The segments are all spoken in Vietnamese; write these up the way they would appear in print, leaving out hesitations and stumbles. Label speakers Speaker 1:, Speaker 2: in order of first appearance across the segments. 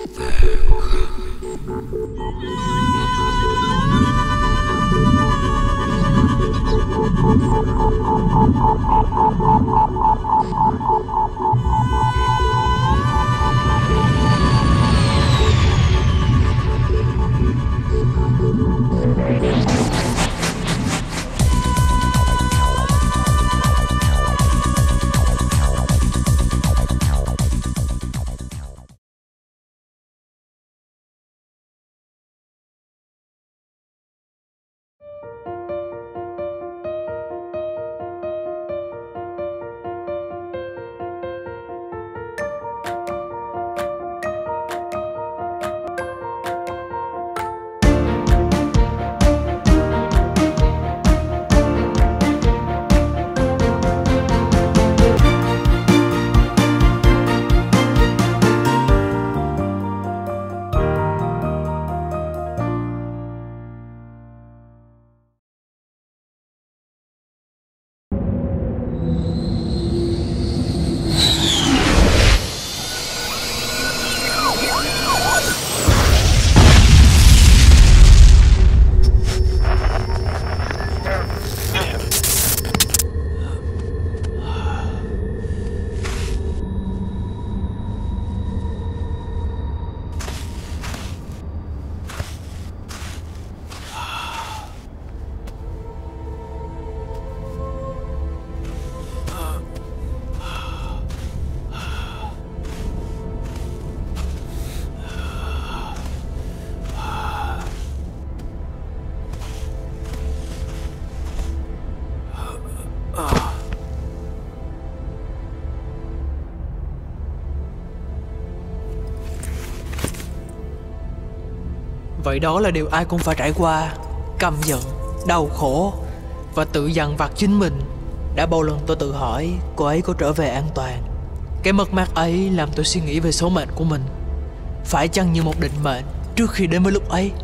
Speaker 1: Vậy đó là điều ai cũng phải trải qua: căm giận, đau khổ và tự dằn vặt chính mình. Đã bao lần tôi tự hỏi cô ấy có trở về an toàn. Cái mất mát ấy làm tôi suy nghĩ về số mệnh của mình. Phải chăng như một định mệnh trước khi đến với lúc ấy?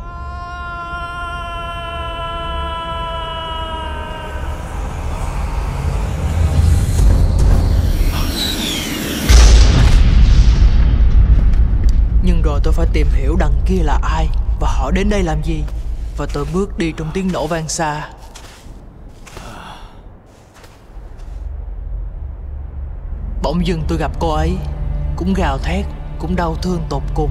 Speaker 1: Nhưng rồi tôi phải tìm hiểu đằng kia là ai và họ đến đây làm gì. Và tôi bước đi trong tiếng nổ vang xa. Bỗng dưng tôi gặp cô ấy, cũng gào thét, cũng đau thương tột cùng.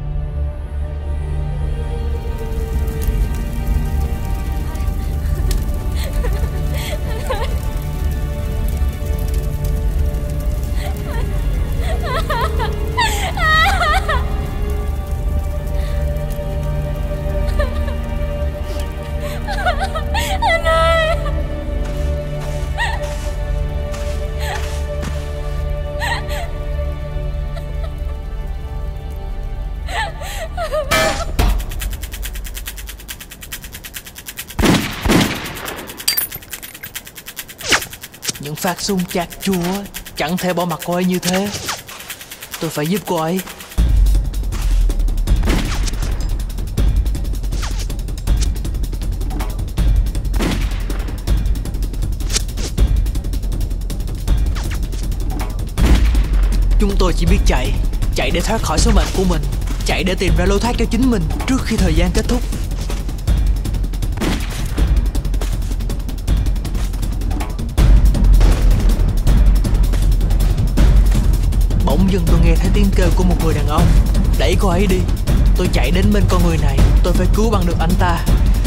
Speaker 1: Những phát súng chát chúa chẳng thể bỏ mặc cô ấy như thế. Tôi phải giúp cô ấy. Chúng tôi chỉ biết chạy. Chạy để thoát khỏi số mệnh của mình. Chạy để tìm ra lối thoát cho chính mình trước khi thời gian kết thúc. Bỗng dưng tôi nghe thấy tiếng kêu của một người đàn ông. Đẩy cô ấy đi. Tôi chạy đến bên con người này. Tôi phải cứu bằng được anh ta.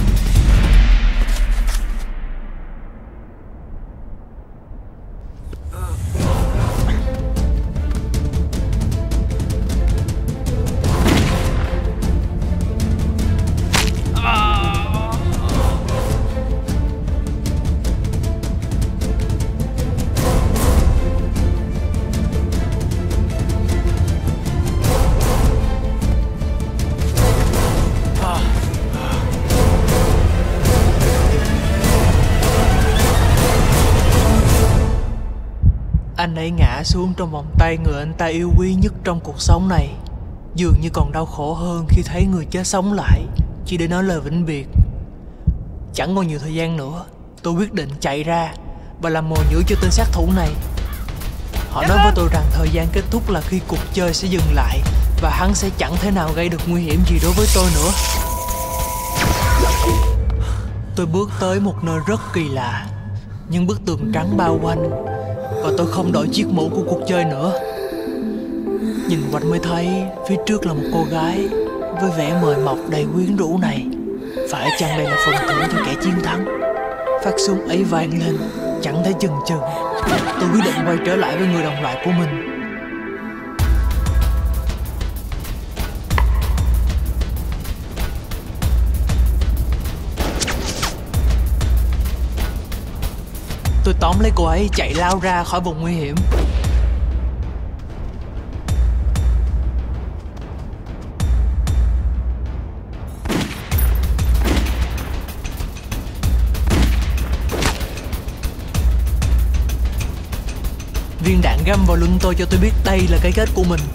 Speaker 1: Anh ấy ngã xuống trong vòng tay người anh ta yêu quý nhất trong cuộc sống này. Dường như còn đau khổ hơn khi thấy người chết sống lại chỉ để nói lời vĩnh biệt. Chẳng còn nhiều thời gian nữa. Tôi quyết định chạy ra và làm mồi nhử cho tên sát thủ này. Họ nói với tôi rằng thời gian kết thúc là khi cuộc chơi sẽ dừng lại. và hắn sẽ chẳng thể nào gây được nguy hiểm gì đối với tôi nữa. Tôi bước tới một nơi rất kỳ lạ. Những bức tường trắng bao quanh, và tôi không đổi chiếc mũ của cuộc chơi nữa. Nhìn quanh mới thấy phía trước là một cô gái với vẻ mời mọc đầy quyến rũ này. Phải chăng đây là phần thưởng cho kẻ chiến thắng? Phát súng ấy vang lên, chẳng thể chần chừ. Tôi quyết định quay trở lại với người đồng loại của mình. Tôi tóm lấy cô ấy, chạy lao ra khỏi vùng nguy hiểm. Viên đạn găm vào lưng tôi cho tôi biết đây là cái kết của mình.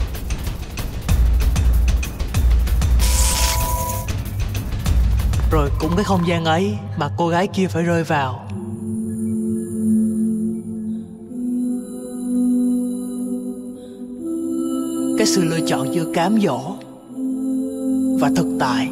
Speaker 1: Rồi cũng cái không gian ấy mà cô gái kia phải rơi vào. Cái sự lựa chọn giữa cám dỗ và thực tại.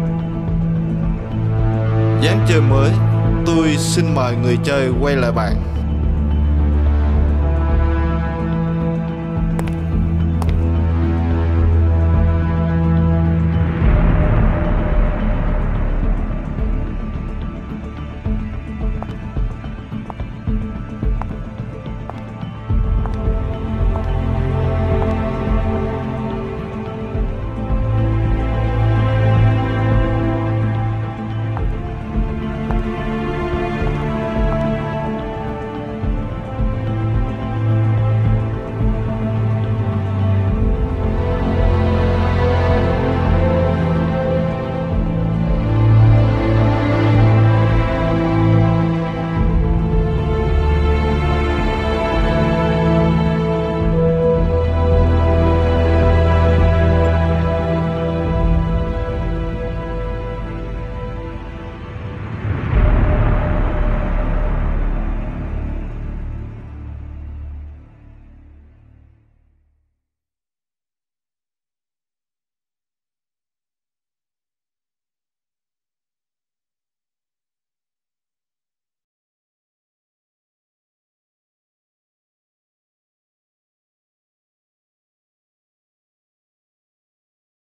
Speaker 2: Ván chơi mới, tôi xin mời người chơi quay lại bàn.